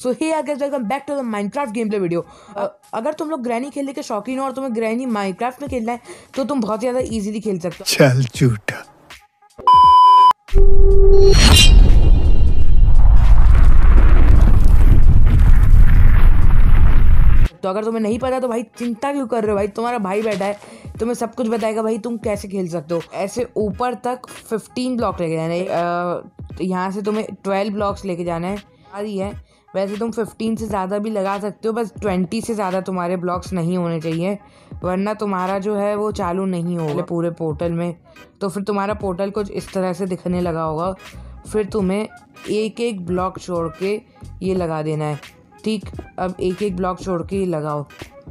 So hey guys, welcome back to the Minecraft game play video. अगर तुम लोग granny खेलने के शौकीन हो और तुम्हें ग्रैनी माइनक्राफ्ट में खेलना है तो तुम बहुत ज़्यादा इजीली खेल सकते हो। चल झूठा। तो अगर तुम्हें नहीं पता तो भाई चिंता क्यों कर रहे हो भाई, तुम्हारा भाई बैठा है, तुम्हें सब कुछ बताएगा भाई तुम कैसे खेल सकते हो। ऐसे ऊपर तक 15 ब्लॉक लेके जाना है, यहाँ से तुम्हें 12 ब्लॉक्स लेके जाना है। आ रही है, वैसे तुम 15 से ज़्यादा भी लगा सकते हो, बस 20 से ज़्यादा तुम्हारे ब्लॉक्स नहीं होने चाहिए, वरना तुम्हारा जो है वो चालू नहीं होगा पूरे पोर्टल में। तो फिर तुम्हारा पोर्टल कुछ इस तरह से दिखने लगा होगा, फिर तुम्हें एक एक ब्लॉक छोड़ के ये लगा देना है। ठीक, अब एक एक ब्लॉक छोड़ के ये लगाओ।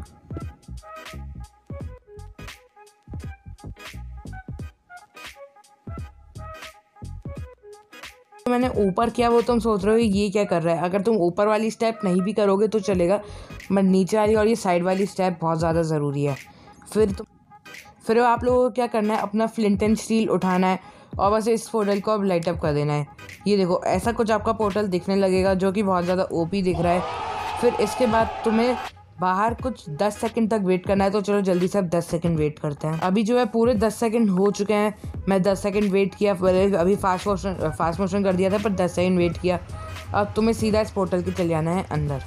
तो मैंने ऊपर किया, वो तुम सोच रहे हो ये क्या कर रहा है। अगर तुम ऊपर वाली स्टेप नहीं भी करोगे तो चलेगा, बट नीचे वाली और ये साइड वाली स्टेप बहुत ज़्यादा ज़रूरी है। फिर आप लोगों को क्या करना है, अपना फ्लिंट एंड स्टील उठाना है और बस इस पोर्टल को अब लाइट अप कर देना है। ये देखो, ऐसा कुछ आपका पोर्टल दिखने लगेगा जो कि बहुत ज़्यादा ओपी दिख रहा है। फिर इसके बाद तुम्हें बाहर कुछ 10 सेकंड तक वेट करना है, तो चलो जल्दी से अब 10 सेकंड वेट करते हैं। अभी जो है पूरे 10 सेकंड हो चुके हैं, मैं 10 सेकंड वेट किया, अभी फास्ट मोशन कर दिया था पर 10 सेकंड वेट किया। अब तुम्हें सीधा इस पोर्टल के चले जाना है अंदर।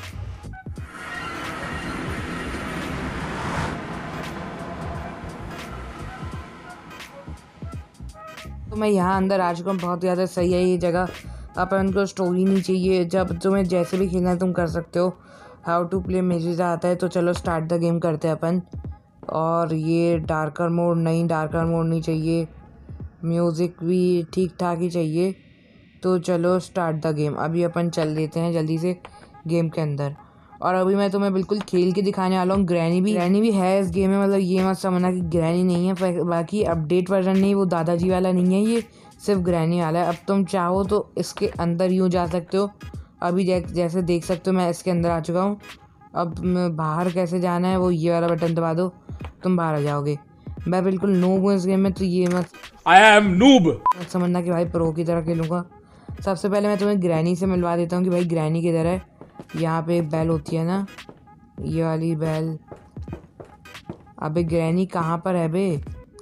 तो मैं यहाँ अंदर आ चुका हूँ, बहुत ज़्यादा सही है ये जगह। अपन को स्टोरी नहीं चाहिए, जब तुम्हें जैसे भी खेलना है तुम कर सकते हो। हाउ टू प्ले मेरे से आता है, तो चलो स्टार्ट द गेम करते हैं अपन। और ये डार्कर मोड नहीं चाहिए, म्यूज़िक भी ठीक ठाक ही चाहिए। तो चलो स्टार्ट द गेम, अभी अपन चल देते हैं जल्दी से गेम के अंदर। और अभी मैं तुम्हें बिल्कुल खेल के दिखाने वाला हूँ। ग्रैनी भी है इस गेम में, मतलब ये मत समझना कि ग्रैनी नहीं है, बाकी अपडेट वर्जन नहीं, वो दादाजी वाला नहीं है, ये सिर्फ ग्रैनी वाला है। अब तुम चाहो तो इसके अंदर यूँ जा सकते हो। अभी जैसे देख सकते हो मैं इसके अंदर आ चुका हूँ। अब बाहर कैसे जाना है, वो ये वाला बटन दबा दो, तुम बाहर आ जाओगे। मैं बिल्कुल नूब हूँ इस गेम में, तो ये मत समझना कि भाई प्रो की तरह खेलूँगा। सबसे पहले मैं तुम्हें ग्रैनी से मिलवा देता हूँ कि भाई ग्रैनी किधर है। यहाँ पे एक बैल होती है ना, ये वाली बैल। अबे ग्रैनी कहाँ पर है बे?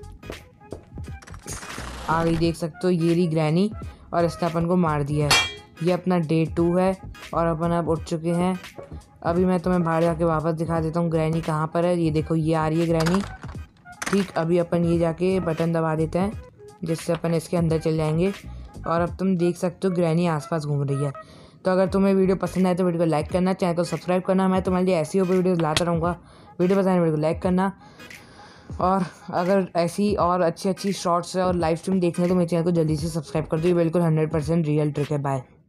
आ गई, देख सकते हो ये रही ग्रैनी, और इसने अपन को मार दिया है। ये अपना डे 2 है और अपन अब उठ चुके हैं। अभी मैं तुम्हें बाहर जाके वापस दिखा देता हूँ ग्रैनी कहाँ पर है। ये देखो, ये आ रही है ग्रैनी। ठीक, अभी अपन ये जाके बटन दबा देते हैं, जिससे अपन इसके अंदर चल जाएंगे। और अब तुम देख सकते हो ग्रैनी आसपास घूम रही है। तो अगर तुम्हें वीडियो पसंद आए तो वीडियो को लाइक करना, चैनल को सब्सक्राइब करना। मैं तुम्हारे लिए ऐसी वीडियोज़ लाता रहूँगा। वीडियो पसंद आए वीडियो को लाइक करना, और अगर ऐसी और अच्छी शॉर्ट्स और लाइव स्ट्रीम देखने तो मेरे चैनल को जल्दी से सब्सक्राइब कर दो। ये बिल्कुल 100% रियल ट्रिक है। बाय।